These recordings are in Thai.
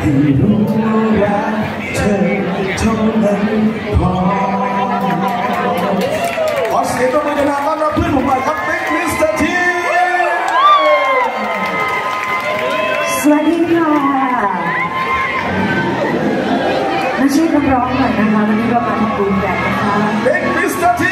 ให้รู้รักเธอเท่านั้นพอขอเสียงตบมือดังๆต้อนรับเพื่อนผมหน่อยครับบิ๊กมิสเตอร์ทีสวัสดีค่ะมาช่วยกันร้องหน่อยนะคะวันนี้เรามาทำบุญกันนะคะบิ๊กมิสเตอร์ที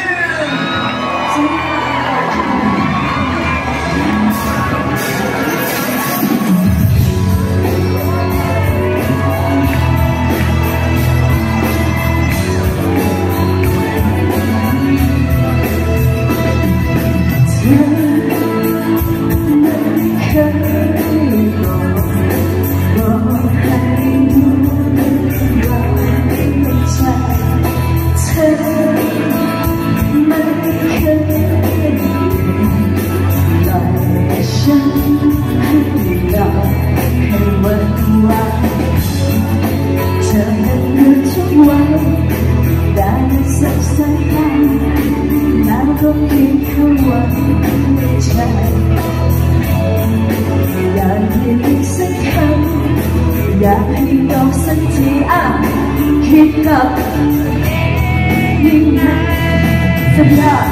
อยากให้ดอกสักทีคิดกับยิ่งนักสัญญา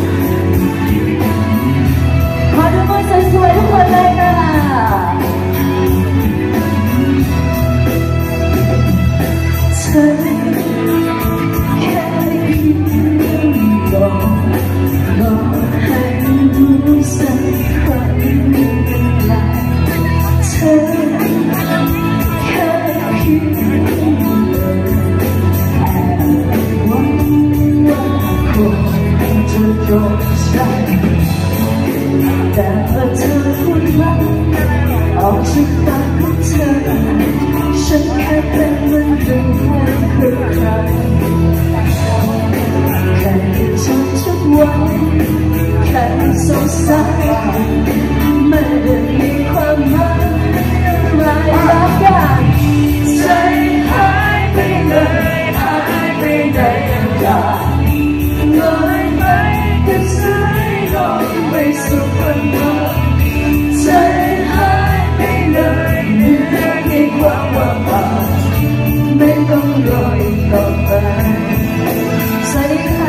ขอดูมือสวยๆทุกคนเลยค่ะเธอแค่คิดบอกให้รู้สักครั้งเวลาเธอแต่เมื่อเธอพูดว่าออกจากปากของเธอฉันแค่เป็นเหมือนเดิมคือใครแค่คิดทุกวันแค่สงสัยไม่ได้มีความหมายอะไรรักกันใจหายไปเลยหายไปไหนกันลอยไปกับสายลมไปสุขวันใจหายไปเลยเหลือแค่ความว่างเปล่าไม่ต้องรออีกต่อไปสวัสดีค่ะ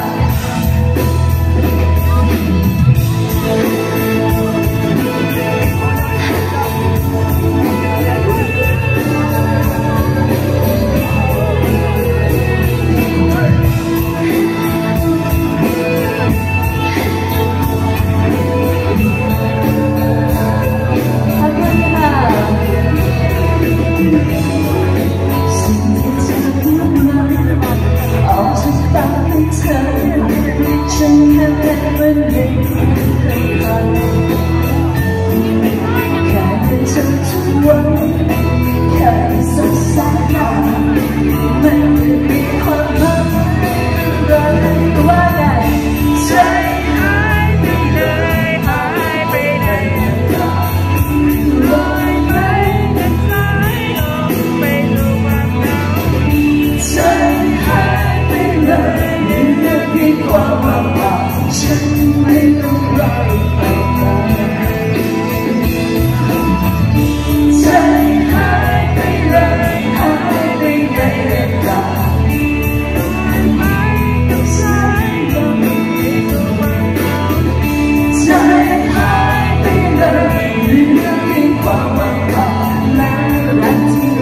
ฉันแค่เป็นเหมือนเด็กเคยฝันแค่เป็นเธอทุกวันแค่สงสารไม่ได้มีความหมายอะไรว่าไงใจหายไปเลยหายไปไหนลอยไปกับสายลมไม่รู้ว่าเหงาใจหายไปเลยมีความว่างเปล่าฉันไม่ต้องรออีกต่อไปใจหายไปเลยหายไปในเวลาไม่ต้องสายลมไม่ต้องว่างเปล่าใจหายไปเลยเหลือเพียงความว่างเปล่าและรักที่